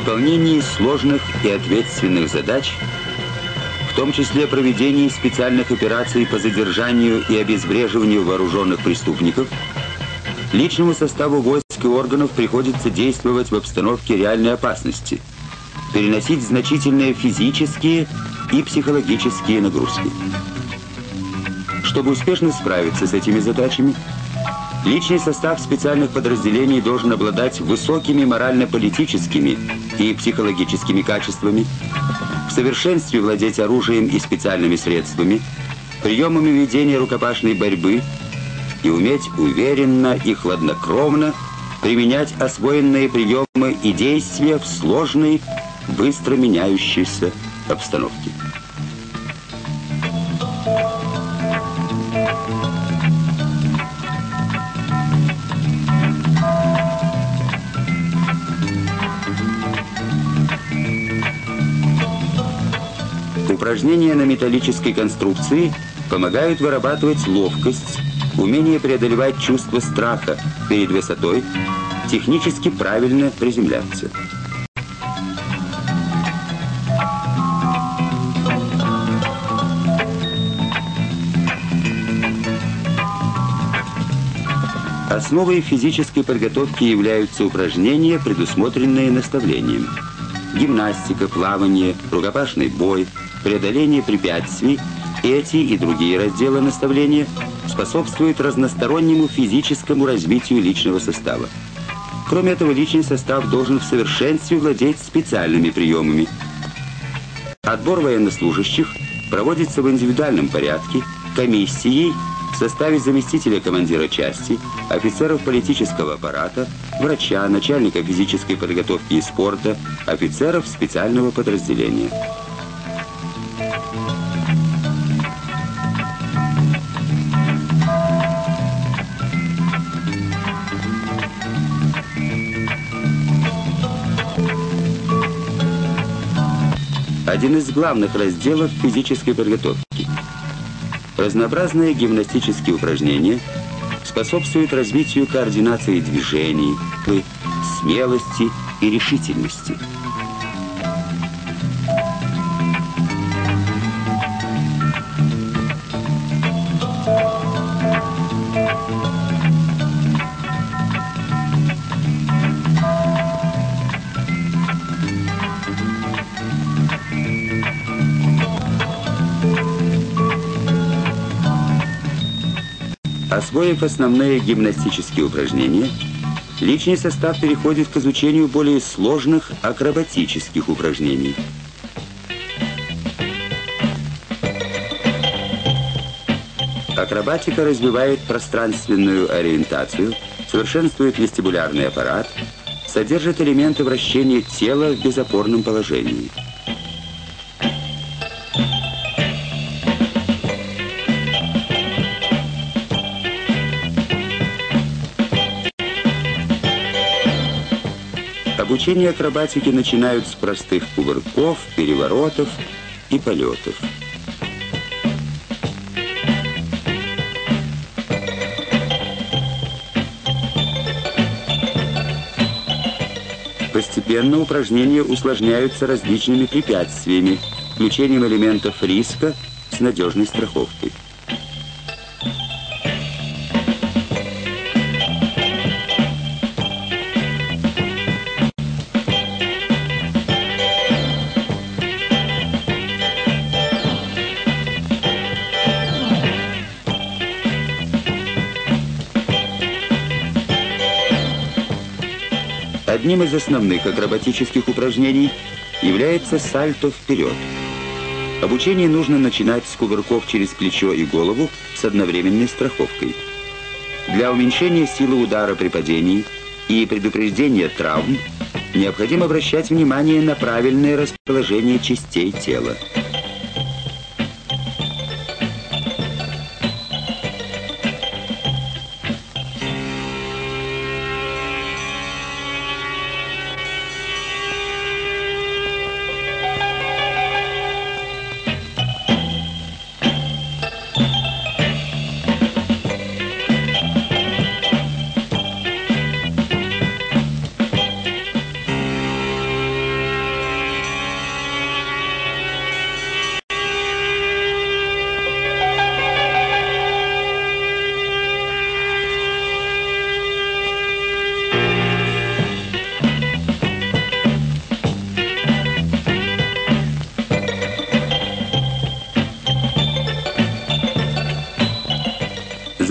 выполнении сложных и ответственных задач, в том числе проведении специальных операций по задержанию и обезвреживанию вооруженных преступников, личному составу войск и органов приходится действовать в обстановке реальной опасности, переносить значительные физические и психологические нагрузки. Чтобы успешно справиться с этими задачами, личный состав специальных подразделений должен обладать высокими морально-политическими и психологическими качествами, в совершенстве владеть оружием и специальными средствами, приемами ведения рукопашной борьбы и уметь уверенно и хладнокровно применять освоенные приемы и действия в сложной, быстро меняющейся обстановке. Упражнения на металлической конструкции помогают вырабатывать ловкость, умение преодолевать чувство страха перед высотой, технически правильно приземляться. Основой физической подготовки являются упражнения, предусмотренные наставлением. Гимнастика, плавание, рукопашный бой, преодоление препятствий. Эти и другие разделы наставления способствуют разностороннему физическому развитию личного состава. Кроме этого, личный состав должен в совершенстве владеть специальными приемами. Отбор военнослужащих проводится в индивидуальном порядке, комиссией в составе заместителя командира части, офицеров политического аппарата, врача, начальника физической подготовки и спорта, офицеров специального подразделения. Один из главных разделов физической подготовки. Разнообразные гимнастические упражнения способствуют развитию координации движений, смелости и решительности. Освоив основные гимнастические упражнения, личный состав переходит к изучению более сложных акробатических упражнений. Акробатика развивает пространственную ориентацию, совершенствует вестибулярный аппарат, содержит элементы вращения тела в безопорном положении. Обучение акробатике начинают с простых кувырков, переворотов и полетов. Постепенно упражнения усложняются различными препятствиями, включением элементов риска с надежной страховкой. Одним из основных акробатических упражнений является сальто вперед. Обучение нужно начинать с кувырков через плечо и голову с одновременной страховкой. Для уменьшения силы удара при падении и предупреждения травм необходимо обращать внимание на правильное расположение частей тела.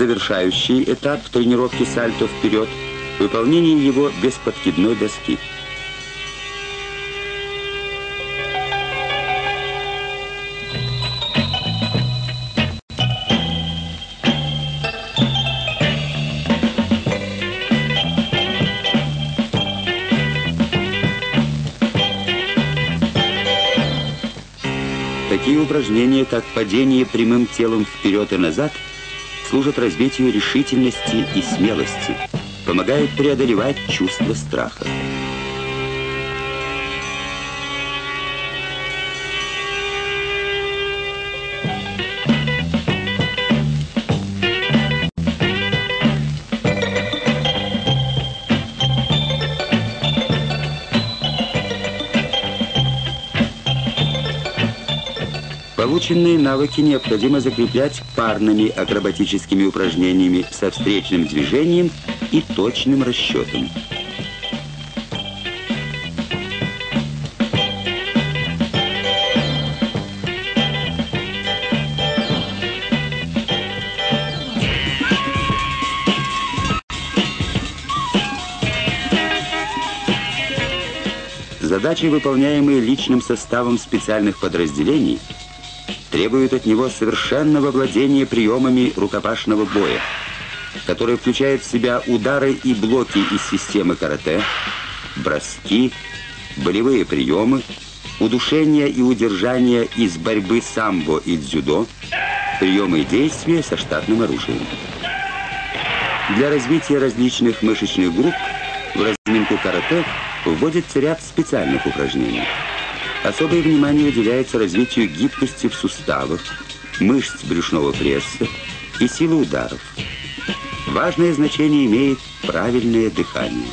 завершающий этап тренировки сальто вперед – выполнение его без подкидной доски. Такие упражнения, как падение прямым телом вперед и назад, служат развитию решительности и смелости, помогают преодолевать чувство страха. Полученные навыки необходимо закреплять парными акробатическими упражнениями со встречным движением и точным расчетом. Задачи, выполняемые личным составом специальных подразделений, требуют от него совершенного владения приемами рукопашного боя, который включает в себя удары и блоки из системы карате, броски, болевые приемы, удушение и удержание из борьбы самбо и дзюдо, приемы и действия со штатным оружием. Для развития различных мышечных групп в разминку карате вводится ряд специальных упражнений. Особое внимание уделяется развитию гибкости в суставах, мышц брюшного пресса и силы ударов. Важное значение имеет правильное дыхание.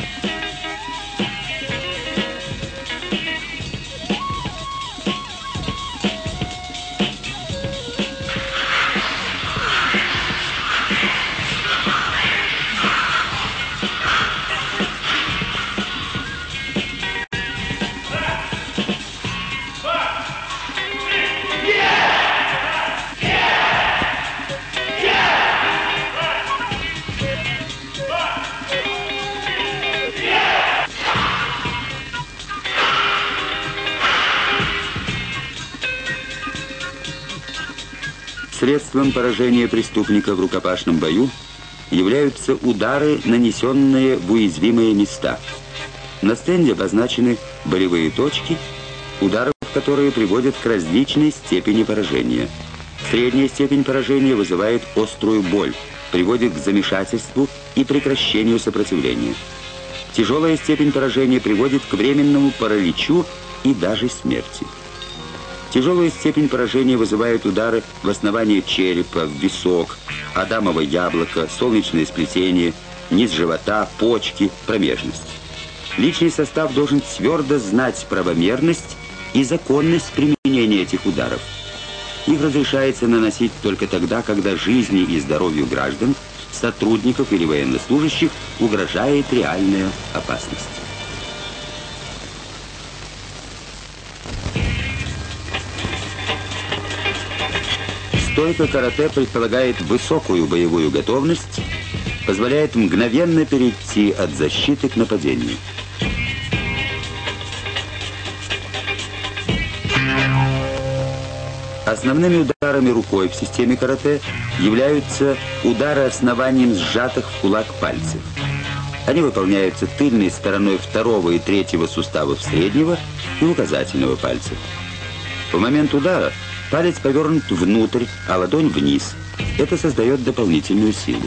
Средством поражения преступника в рукопашном бою являются удары, нанесенные в уязвимые места. На стенде обозначены болевые точки, удары в которые приводят к различной степени поражения. Средняя степень поражения вызывает острую боль, приводит к замешательству и прекращению сопротивления. Тяжелая степень поражения приводит к временному параличу и даже смерти. Тяжелая степень поражения вызывает удары в основание черепа, в висок, адамово яблоко, солнечное сплетение, низ живота, почки, промежность. Личный состав должен твердо знать правомерность и законность применения этих ударов. Их разрешается наносить только тогда, когда жизни и здоровью граждан, сотрудников или военнослужащих угрожает реальная опасность. Стойка карате предполагает высокую боевую готовность, позволяет мгновенно перейти от защиты к нападению. Основными ударами рукой в системе карате являются удары основанием сжатых в кулак пальцев. Они выполняются тыльной стороной второго и третьего суставов среднего и указательного пальцев. В момент удара палец повернут внутрь, а ладонь вниз. Это создает дополнительную силу.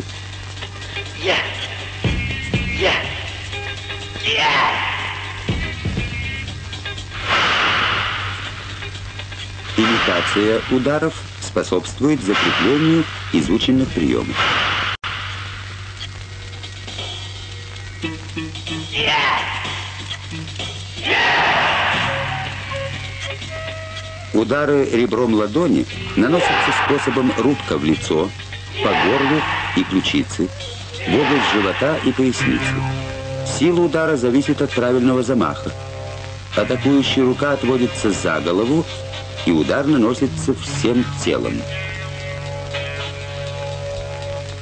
Имитация ударов способствует закреплению изученных приемов. Удары ребром ладони наносятся способом рубка в лицо, по горлу и ключице, в область живота и поясницы. Сила удара зависит от правильного замаха. Атакующая рука отводится за голову, и удар наносится всем телом.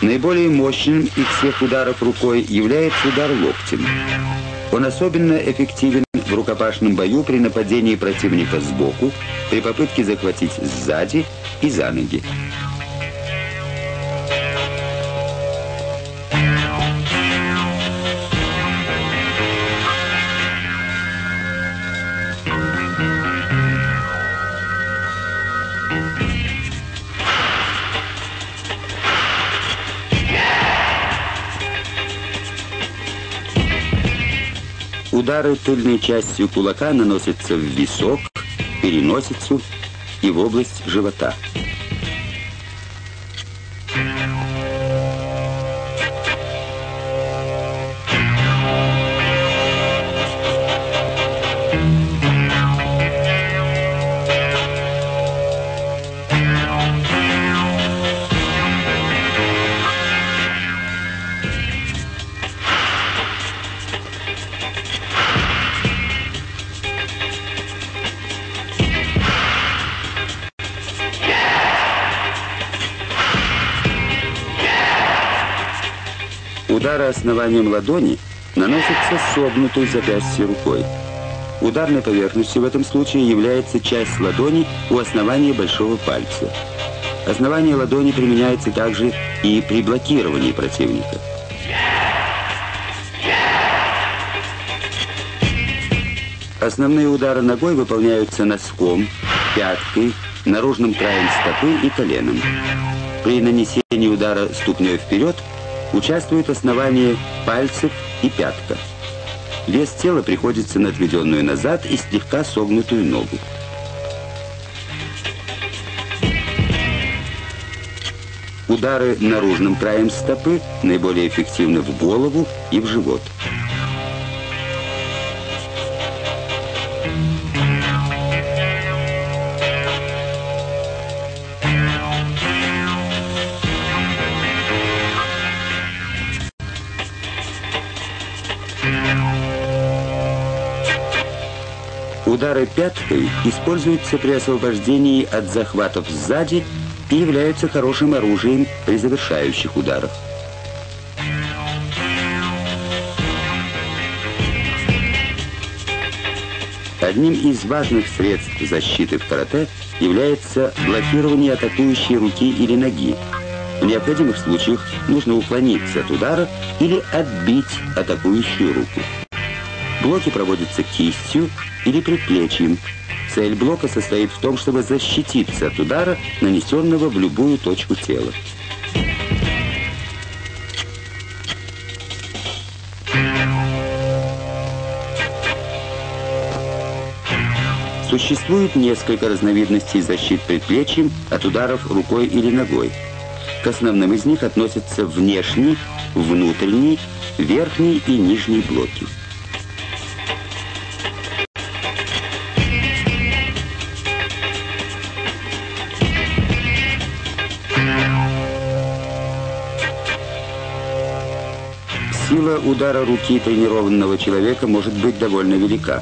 Наиболее мощным из всех ударов рукой является удар локтем. Он особенно эффективен в рукопашном бою при нападении противника сбоку, при попытке захватить сзади и за ноги. Удары тыльной частью кулака наносятся в висок, переносицу и в область живота. Удары основанием ладони наносятся согнутой запястья рукой. Ударной поверхностью в этом случае является часть ладони у основания большого пальца. Основание ладони применяется также и при блокировании противника. Основные удары ногой выполняются носком, пяткой, наружным краем стопы и коленом. При нанесении удара ступней вперед участвует основание пальцев и пятка. Вес тела приходится на отведенную назад и слегка согнутую ногу. Удары наружным краем стопы наиболее эффективны в голову и в живот. Удары пяткой используются при освобождении от захватов сзади и являются хорошим оружием при завершающих ударах. Одним из важных средств защиты в карате является блокирование атакующей руки или ноги. В необходимых случаях нужно уклониться от удара или отбить атакующую руку. Блоки проводятся кистью или предплечьем. Цель блока состоит в том, чтобы защититься от удара, нанесенного в любую точку тела. Существует несколько разновидностей защит предплечьем от ударов рукой или ногой. К основным из них относятся внешний, внутренний, верхний и нижний блоки. Сила удара руки тренированного человека может быть довольно велика.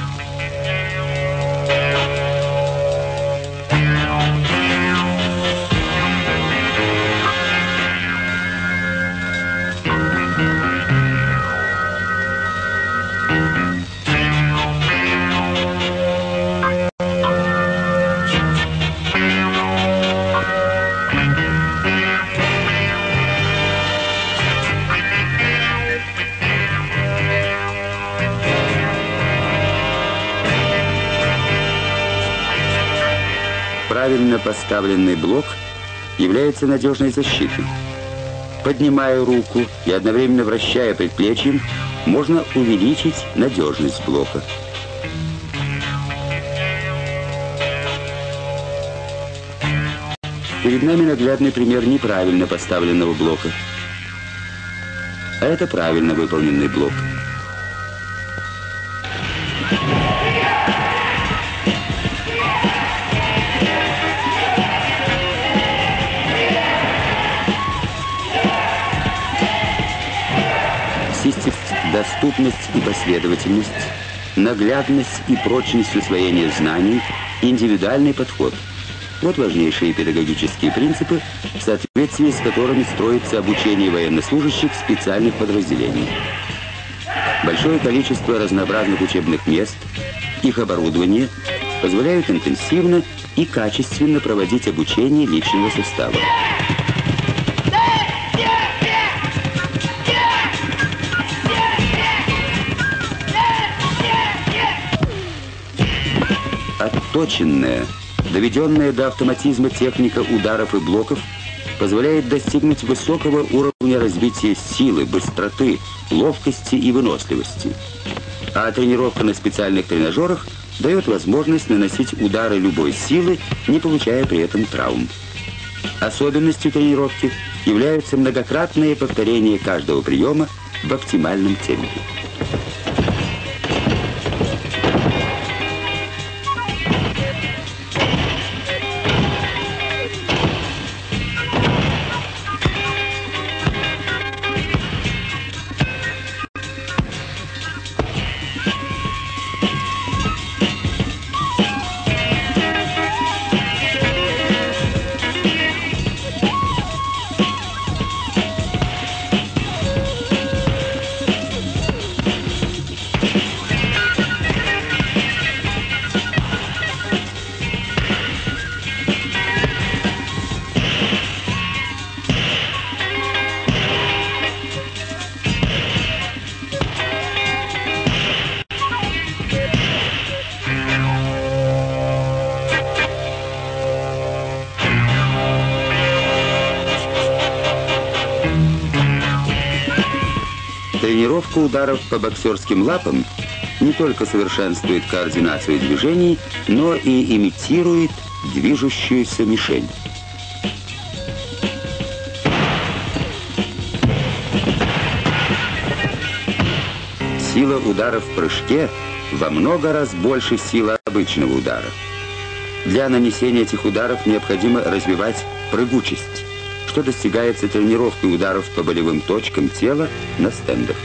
Правильно поставленный блок является надежной защитой. Поднимая руку и одновременно вращая предплечьем, можно увеличить надежность блока. Перед нами наглядный пример неправильно поставленного блока. А это правильно выполненный блок. Доступность и последовательность, наглядность и прочность усвоения знаний, индивидуальный подход. Вот важнейшие педагогические принципы, в соответствии соответствии с которыми строится обучение военнослужащих специальных подразделений. Большое количество разнообразных учебных мест, их оборудование позволяют интенсивно и качественно проводить обучение личного состава. Отточенная, доведенная до автоматизма техника ударов и блоков позволяет достигнуть высокого уровня развития силы, быстроты, ловкости и выносливости. А тренировка на специальных тренажерах дает возможность наносить удары любой силы, не получая при этом травм. Особенностью тренировки являются многократные повторения каждого приема в оптимальном темпе. Тренировка ударов по боксерским лапам не только совершенствует координацию движений, но и имитирует движущуюся мишень. Сила удара в прыжке во много раз больше силы обычного удара. Для нанесения этих ударов необходимо развивать прыгучесть, что достигается тренировкой ударов по болевым точкам тела на стендах.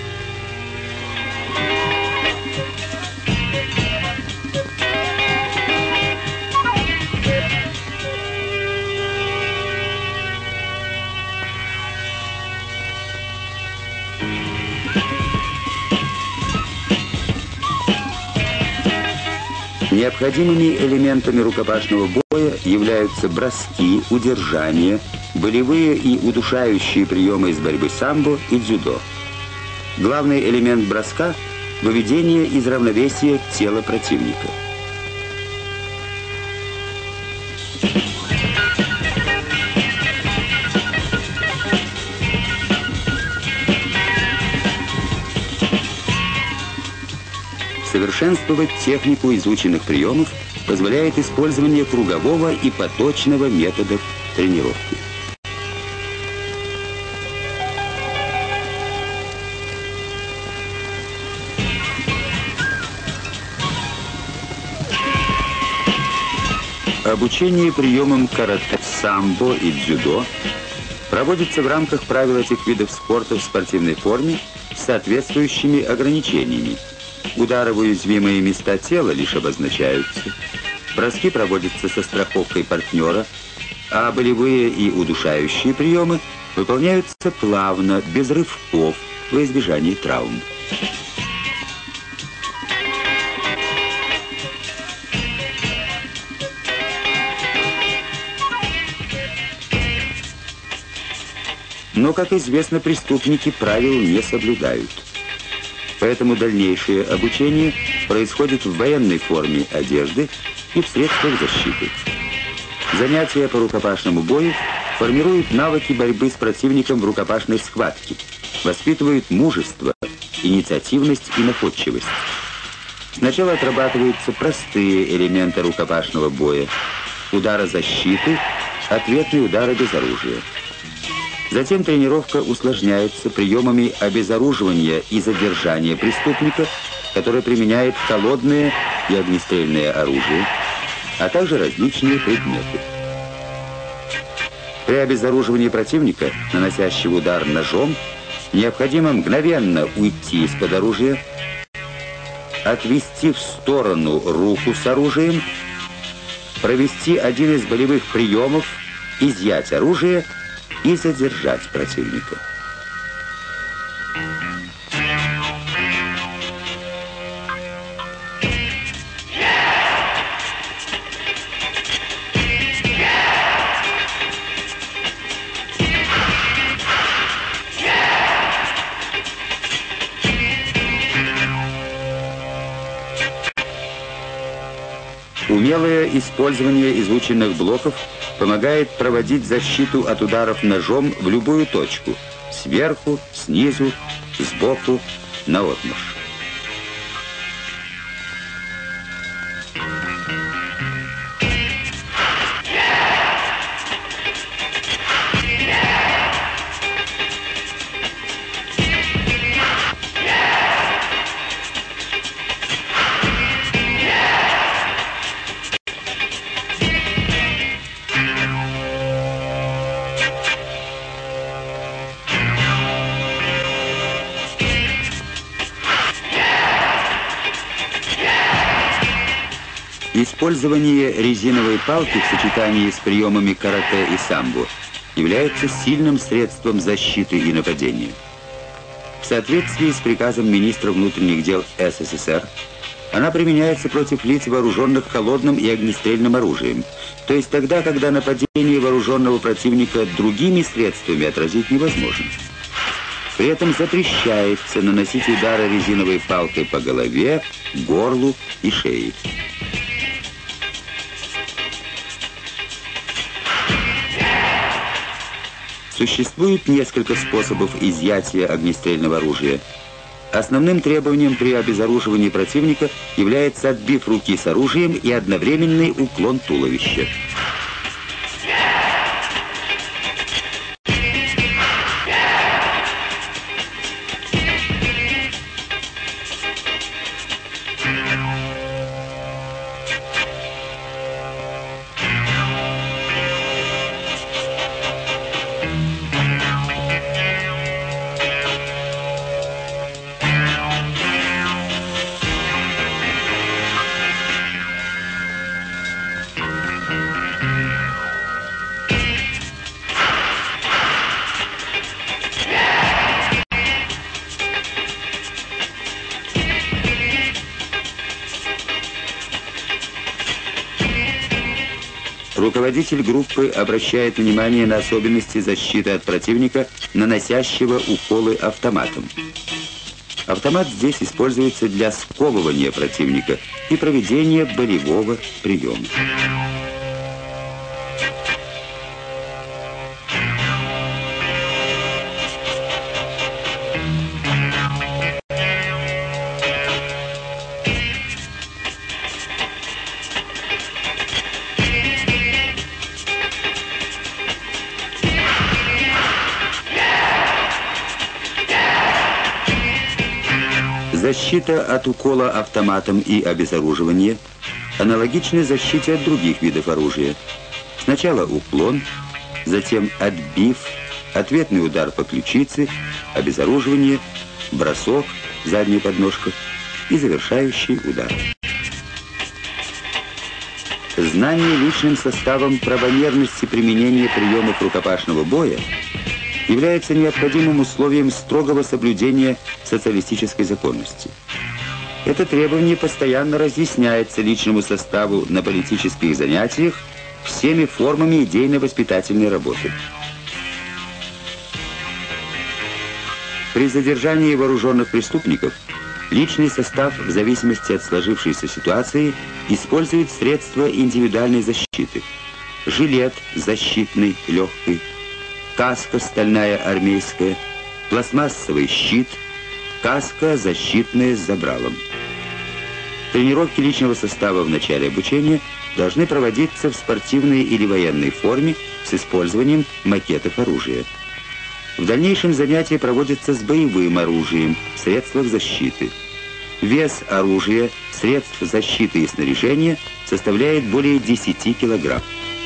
Необходимыми элементами рукопашного боя являются броски, удержания, болевые и удушающие приемы из борьбы самбо и дзюдо. Главный элемент броска – выведение из равновесия тела противника. Совершенствовать технику изученных приемов позволяет использование кругового и поточного методов тренировки. Обучение приемам карате, самбо и дзюдо проводится в рамках правил этих видов спорта в спортивной форме с соответствующими ограничениями. Удары в уязвимые места тела лишь обозначаются. Броски проводятся со страховкой партнера, а болевые и удушающие приемы выполняются плавно, без рывков, во избежание травм. Но, как известно, преступники правил не соблюдают. Поэтому дальнейшее обучение происходит в военной форме одежды и в средствах защиты. Занятия по рукопашному бою формируют навыки борьбы с противником в рукопашной схватке, воспитывают мужество, инициативность и находчивость. Сначала отрабатываются простые элементы рукопашного боя: удары защиты, ответные удары без оружия. Затем тренировка усложняется приемами обезоруживания и задержания преступника, который применяет холодное и огнестрельное оружие, а также различные предметы. При обезоруживании противника, наносящего удар ножом, необходимо мгновенно уйти из-под оружия, отвести в сторону руку с оружием, провести один из болевых приемов, изъять оружие и задержать противника. Умелое использование изученных блоков помогает проводить защиту от ударов ножом в любую точку – сверху, снизу, сбоку, наотмашь. Использование резиновой палки в сочетании с приемами карате и самбо является сильным средством защиты и нападения. В соответствии с приказом министра внутренних дел СССР, она применяется против лиц, вооруженных холодным и огнестрельным оружием, то есть тогда, когда нападение вооруженного противника другими средствами отразить невозможно. При этом запрещается наносить удары резиновой палкой по голове, горлу и шее. Существует несколько способов изъятия огнестрельного оружия. Основным требованием при обезоруживании противника является отбив руки с оружием и одновременный уклон туловища. Руководитель группы обращает внимание на особенности защиты от противника, наносящего уколы автоматом. Автомат здесь используется для сковывания противника и проведения болевого приема. Защита от укола автоматом и обезоруживание аналогичны защите от других видов оружия. Сначала уклон, затем отбив, ответный удар по ключице, обезоруживание, бросок, задняя подножка и завершающий удар. Знание личным составом правомерности применения приемов рукопашного боя является необходимым условием строгого соблюдения социалистической законности. Это требование постоянно разъясняется личному составу на политических занятиях всеми формами идейно-воспитательной работы. При задержании вооруженных преступников личный состав, в зависимости от сложившейся ситуации, использует средства индивидуальной защиты. Жилет защитный, легкий, каска стальная армейская, пластмассовый щит, каска защитная с забралом. Тренировки личного состава в начале обучения должны проводиться в спортивной или военной форме с использованием макетов оружия. В дальнейшем занятия проводятся с боевым оружием, в средствах защиты. Вес оружия, средств защиты и снаряжения составляет более 10 килограмм.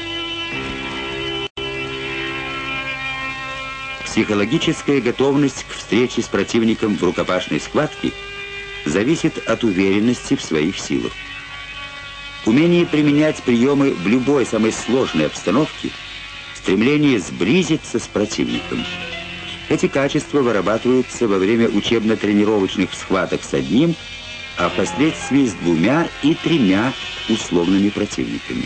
Психологическая готовность к встрече с противником в рукопашной схватке зависит от уверенности в своих силах. Умение применять приемы в любой самой сложной обстановке стремление сблизиться с противником. Эти качества вырабатываются во время учебно-тренировочных схваток с одним, а впоследствии с двумя и тремя условными противниками.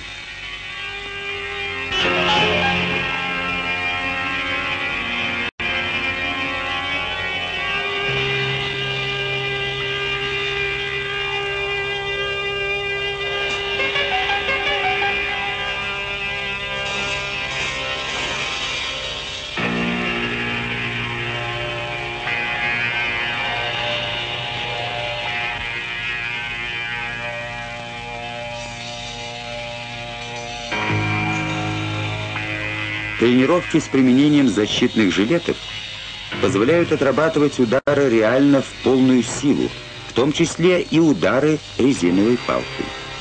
Тренировки с применением защитных жилетов позволяют отрабатывать удары реально в полную силу, в том числе и удары резиновой палкой.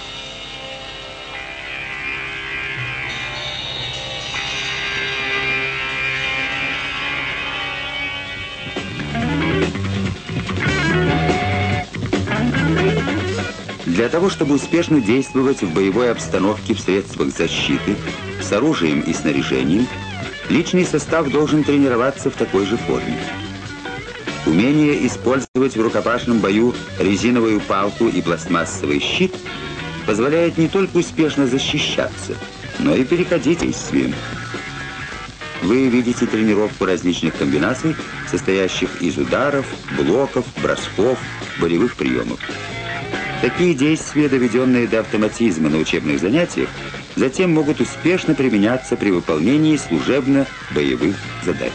Для того, чтобы успешно действовать в боевой обстановке в средствах защиты, с оружием и снаряжением, личный состав должен тренироваться в такой же форме. Умение использовать в рукопашном бою резиновую палку и пластмассовый щит позволяет не только успешно защищаться, но и переходить к действиям. Вы видите тренировку различных комбинаций, состоящих из ударов, блоков, бросков, болевых приемов. Такие действия, доведенные до автоматизма на учебных занятиях, затем могут успешно применяться при выполнении служебно-боевых задач.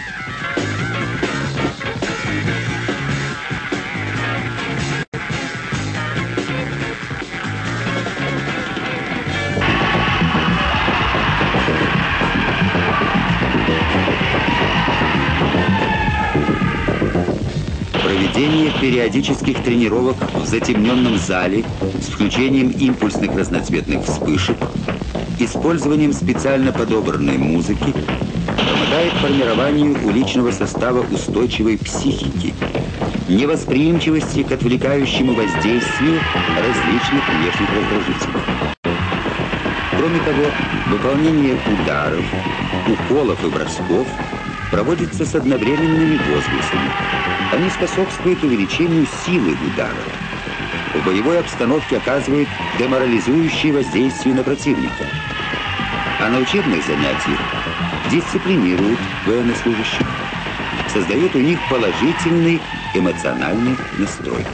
Проведение периодических тренировок в затемненном зале с включением импульсных разноцветных вспышек, использованием специально подобранной музыки помогает формированию у личного состава устойчивой психики, невосприимчивости к отвлекающему воздействию различных внешних раздражителей. Кроме того, выполнение ударов, уколов и бросков проводится с одновременными возгласами. Они способствуют увеличению силы удара. В боевой обстановке оказывают деморализующее воздействие на противника. А на учебных занятиях дисциплинируют военнослужащих, создают у них положительный эмоциональный настрой.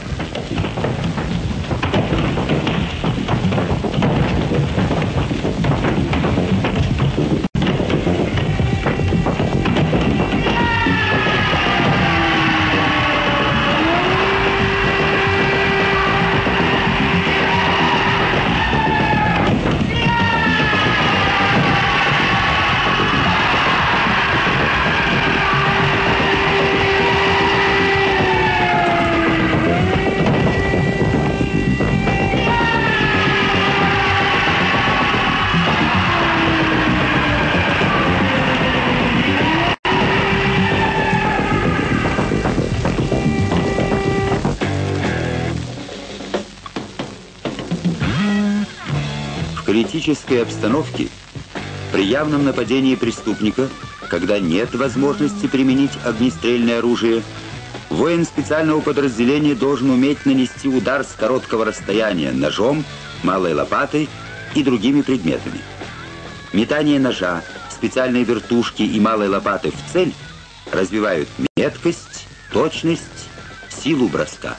В критической обстановке, при явном нападении преступника, когда нет возможности применить огнестрельное оружие, воин специального подразделения должен уметь нанести удар с короткого расстояния ножом, малой лопатой и другими предметами. Метание ножа, специальной вертушки и малой лопаты в цель развивают меткость, точность, силу броска.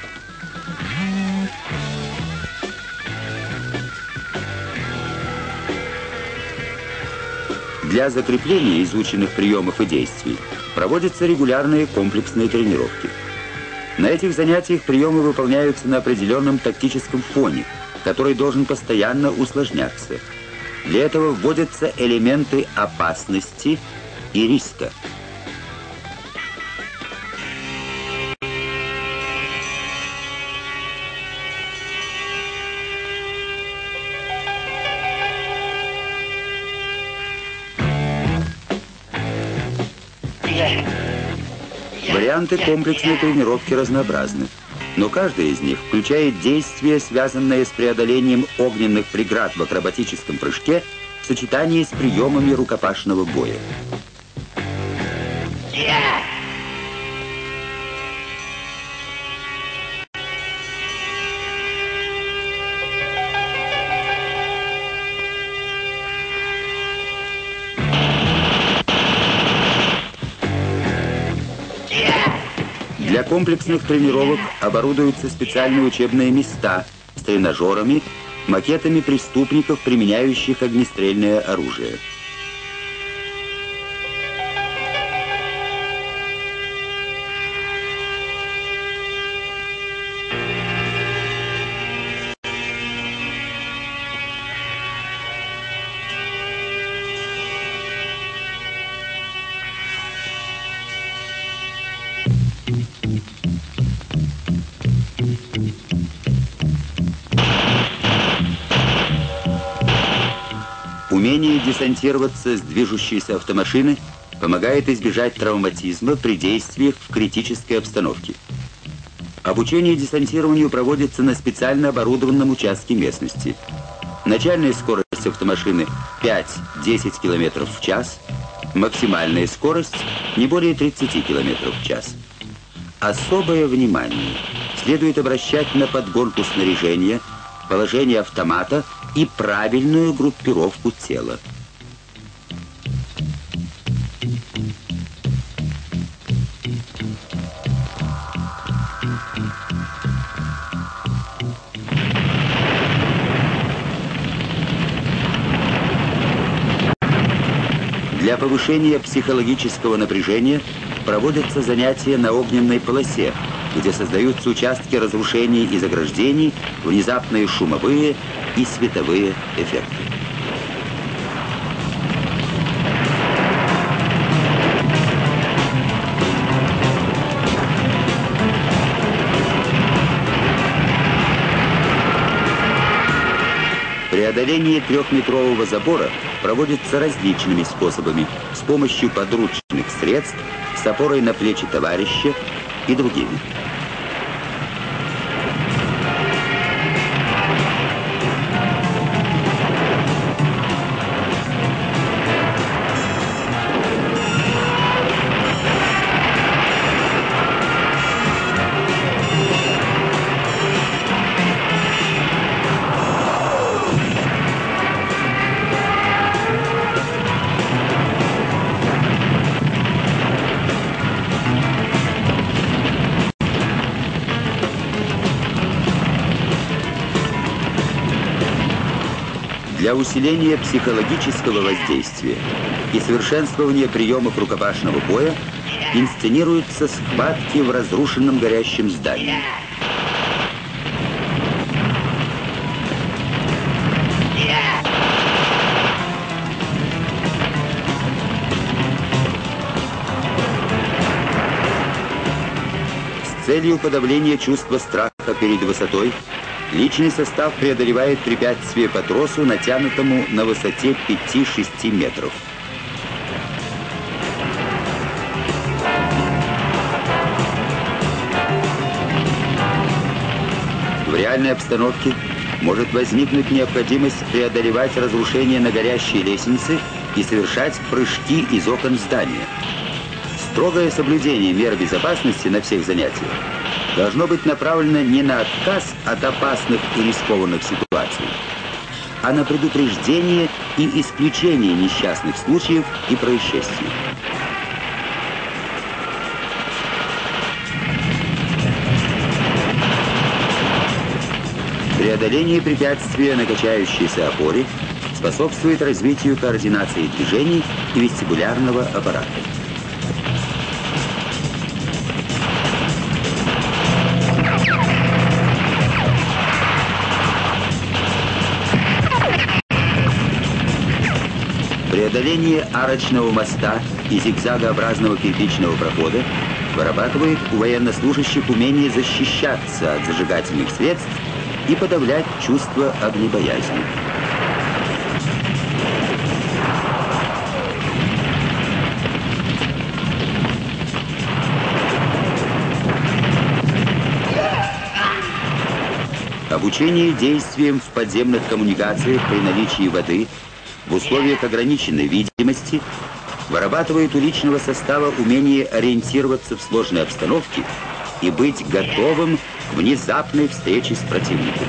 Для закрепления изученных приемов и действий проводятся регулярные комплексные тренировки. На этих занятиях приемы выполняются на определенном тактическом фоне, который должен постоянно усложняться. Для этого вводятся элементы опасности и риска. Варианты комплексной тренировки разнообразны, но каждая из них включает действия, связанные с преодолением огненных преград в акробатическом прыжке в сочетании с приемами рукопашного боя. Для комплексных тренировок оборудуются специальные учебные места с тренажерами, макетами преступников, применяющих огнестрельное оружие. Умение десантироваться с движущейся автомашины помогает избежать травматизма при действиях в критической обстановке. Обучение десантированию проводится на специально оборудованном участке местности. Начальная скорость автомашины 5-10 км в час, максимальная скорость не более 30 км в час. Особое внимание следует обращать на подгонку снаряжения, положение автомата и правильную группировку тела. Для повышения психологического напряжения проводятся занятия на огненной полосе, где создаются участки разрушений и заграждений, внезапные шумовые и световые эффекты. Преодоление трехметрового забора проводится различными способами, с помощью подручных средств, с опорой на плечи товарища и другими. Для усиления психологического воздействия и совершенствования приемов рукопашного боя инсценируются схватки в разрушенном горящем здании. С целью подавления чувства страха перед высотой личный состав преодолевает препятствие по тросу, натянутому на высоте 5-6 метров. В реальной обстановке может возникнуть необходимость преодолевать разрушения на горящей лестнице и совершать прыжки из окон здания. Строгое соблюдение мер безопасности на всех занятиях должно быть направлено не на отказ от опасных и рискованных ситуаций, а на предупреждение и исключение несчастных случаев и происшествий. Преодоление препятствия на качающейся опоре способствует развитию координации движений и вестибулярного аппарата. Преодоление арочного моста и зигзагообразного кирпичного прохода вырабатывает у военнослужащих умение защищаться от зажигательных средств и подавлять чувство огнебоязни. Обучение действиям в подземных коммуникациях при наличии воды в условиях ограниченной видимости вырабатывает у личного состава умение ориентироваться в сложной обстановке и быть готовым к внезапной встрече с противником.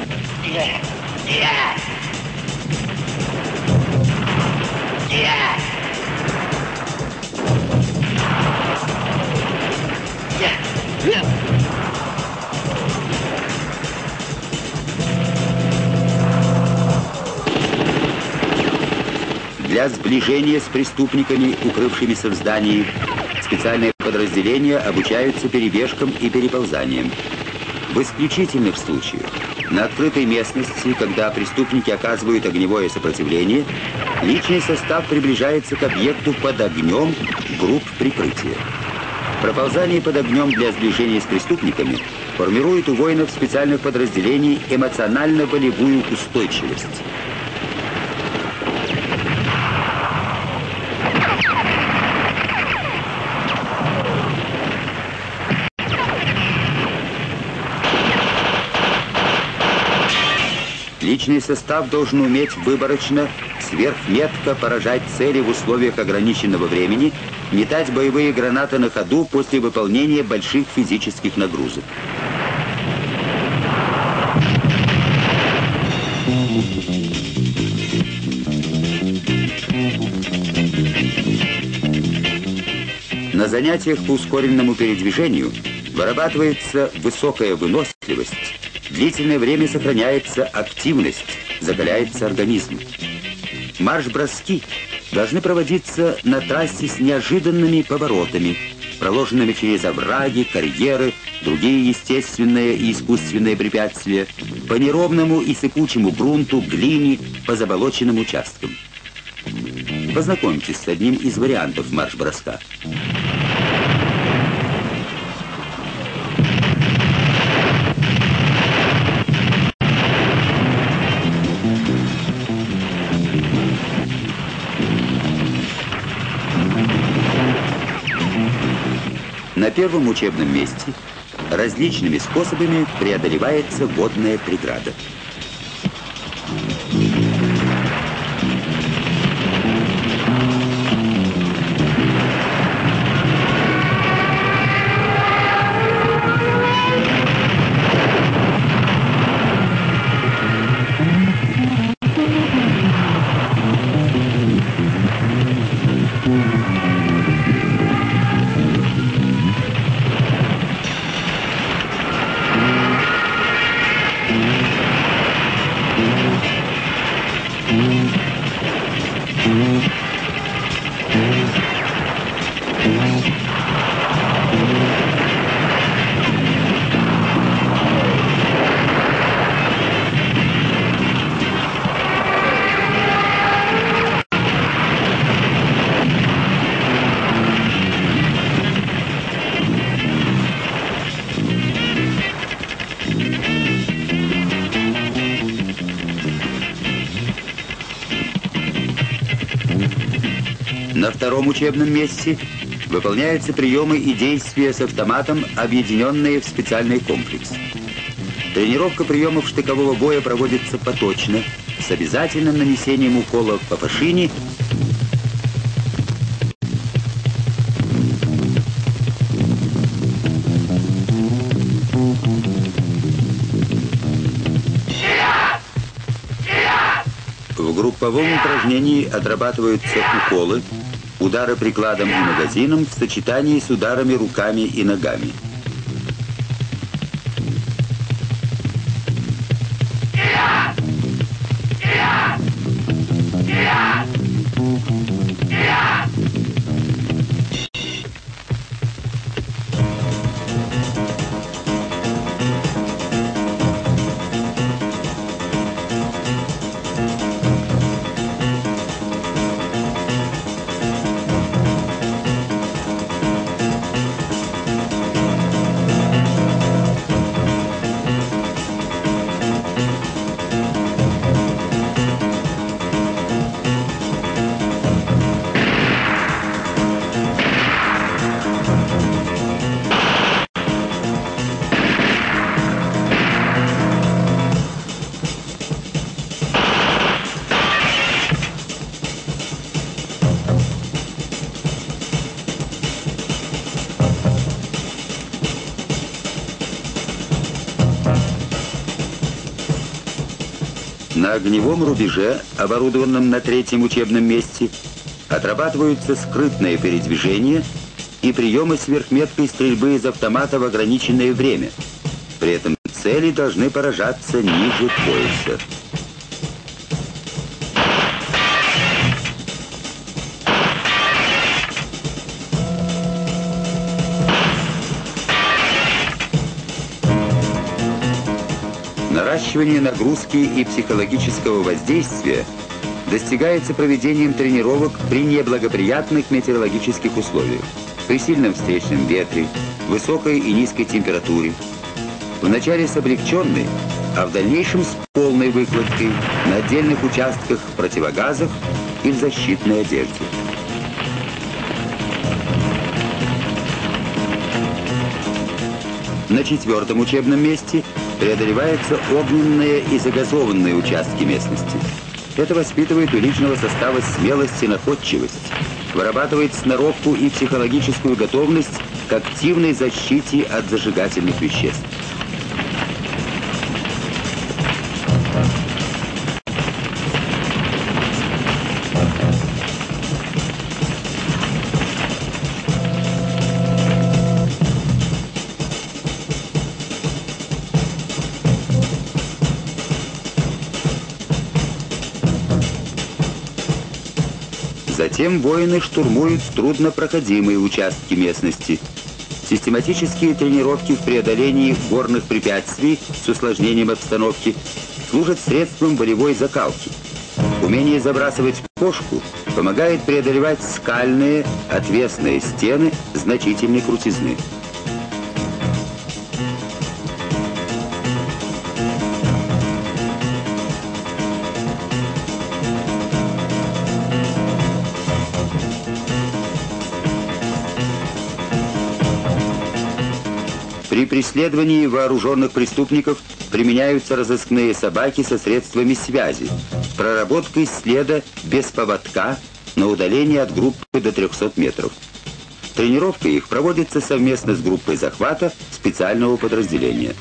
Для сближения с преступниками, укрывшимися в здании, специальные подразделения обучаются перебежкам и переползаниям. В исключительных случаях, на открытой местности, когда преступники оказывают огневое сопротивление, личный состав приближается к объекту под огнем групп прикрытия. Проползание под огнем для сближения с преступниками формирует у воинов специальных подразделений эмоционально-болевую устойчивость. Личный состав должен уметь выборочно, сверхметко поражать цели в условиях ограниченного времени, метать боевые гранаты на ходу после выполнения больших физических нагрузок. На занятиях по ускоренному передвижению вырабатывается высокая выносливость, длительное время сохраняется активность, закаляется организм. Марш-броски должны проводиться на трассе с неожиданными поворотами, проложенными через овраги, карьеры, другие естественные и искусственные препятствия, по неровному и сыпучему грунту, глине, по заболоченным участкам. Познакомьтесь с одним из вариантов марш-броска. На первом учебном месте различными способами преодолевается водная преграда. На втором учебном месте выполняются приемы и действия с автоматом, объединенные в специальный комплекс. Тренировка приемов штыкового боя проводится поточно, с обязательным нанесением уколов по фашине . В групповом упражнении отрабатываются уколы, удары прикладом и магазином в сочетании с ударами руками и ногами. На огневом рубеже, оборудованном на третьем учебном месте, отрабатываются скрытное передвижение и приемы сверхметкой стрельбы из автомата в ограниченное время. При этом цели должны поражаться ниже пояса. Наращивание нагрузки и психологического воздействия достигается проведением тренировок при неблагоприятных метеорологических условиях, при сильном встречном ветре, высокой и низкой температуре. Вначале с облегченной, а в дальнейшем с полной выкладкой на отдельных участках в противогазах и в защитной одежде. На четвертом учебном месте преодолеваются огненные и загазованные участки местности. Это воспитывает у личного состава смелость и находчивость, вырабатывает сноровку и психологическую готовность к активной защите от зажигательных веществ. Затем воины штурмуют труднопроходимые участки местности. Систематические тренировки в преодолении горных препятствий с усложнением обстановки служат средством болевой закалки. Умение забрасывать кошку помогает преодолевать скальные, отвесные стены значительной крутизны. При преследовании вооруженных преступников применяются разыскные собаки со средствами связи, с проработкой следа без поводка на удалении от группы до 300 метров. Тренировка их проводится совместно с группой захвата специального подразделения.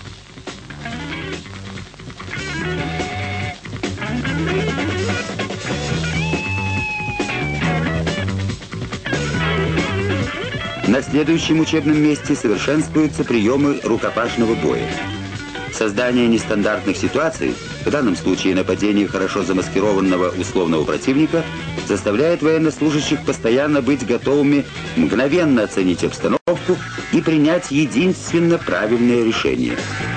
На следующем учебном месте совершенствуются приемы рукопашного боя. Создание нестандартных ситуаций, в данном случае нападение хорошо замаскированного условного противника, заставляет военнослужащих постоянно быть готовыми мгновенно оценить обстановку и принять единственно правильное решение.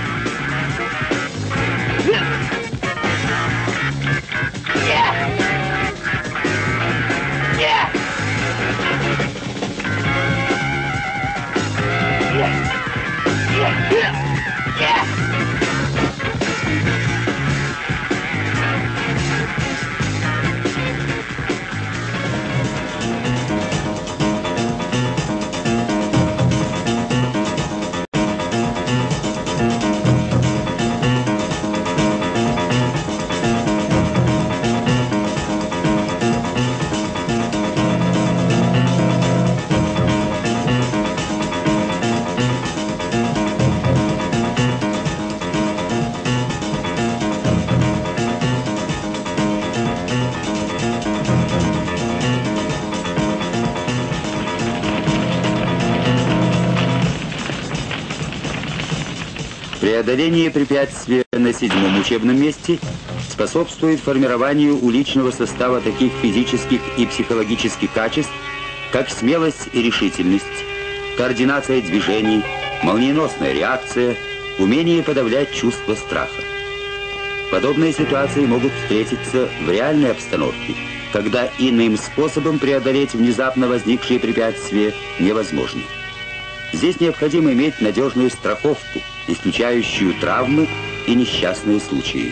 Преодоление препятствия на седьмом учебном месте способствует формированию у личного состава таких физических и психологических качеств, как смелость и решительность, координация движений, молниеносная реакция, умение подавлять чувство страха. Подобные ситуации могут встретиться в реальной обстановке, когда иным способом преодолеть внезапно возникшие препятствия невозможно. Здесь необходимо иметь надежную страховку, исключающую травмы и несчастные случаи.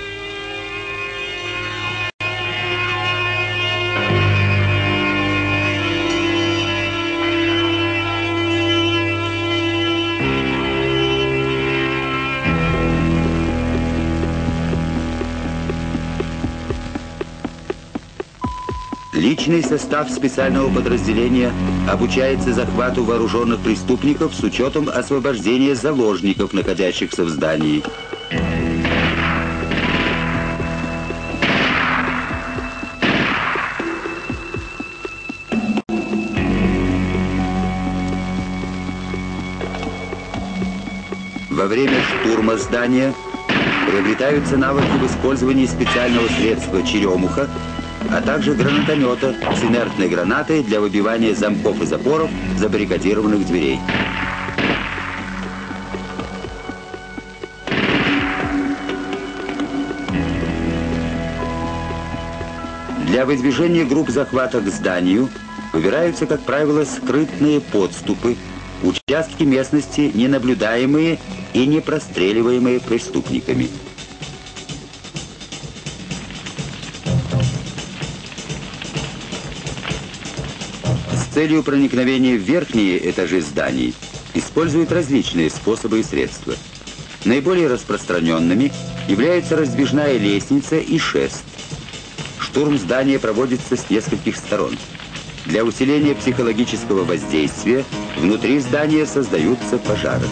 Личный состав специального подразделения обучается захвату вооруженных преступников с учетом освобождения заложников, находящихся в здании. Во время штурма здания приобретаются навыки в использовании специального средства черемуха, а также гранатомета с инертной гранатой для выбивания замков и запоров забаррикадированных дверей. Для выдвижения групп захвата к зданию выбираются, как правило, скрытные подступы, участки местности, ненаблюдаемые и не простреливаемые преступниками. С целью проникновения в верхние этажи зданий используют различные способы и средства. Наиболее распространенными являются раздвижная лестница и шест. Штурм здания проводится с нескольких сторон. Для усиления психологического воздействия внутри здания создаются пожары.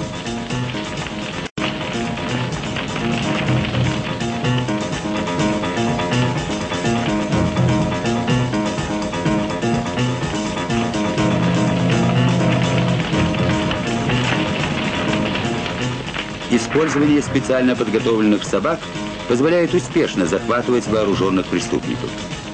Использование специально подготовленных собак позволяет успешно захватывать вооруженных преступников.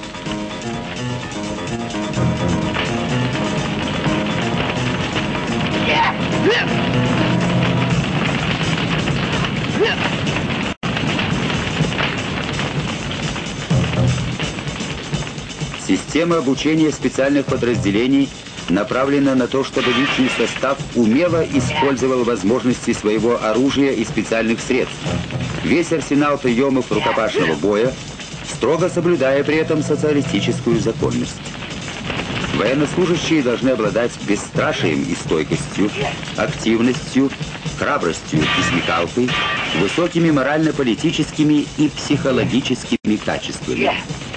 Система обучения специальных подразделений направлена на то, чтобы личный состав умело использовал возможности своего оружия и специальных средств, весь арсенал приемов рукопашного боя, строго соблюдая при этом социалистическую законность. Военнослужащие должны обладать бесстрашием и стойкостью, активностью, храбростью и смекалкой, высокими морально-политическими и психологическими качествами.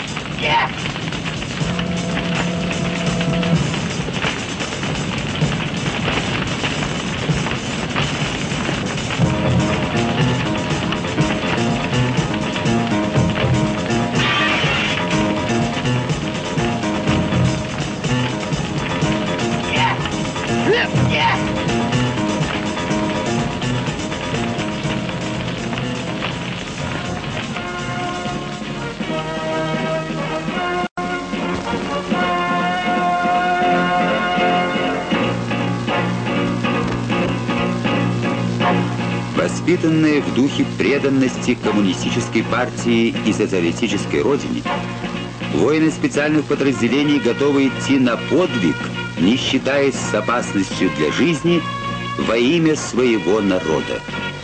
Воспитанные в духе преданности коммунистической партии и социалистической родине, воины специальных подразделений готовы идти на подвиг, не считаясь с опасностью для жизни, во имя своего народа.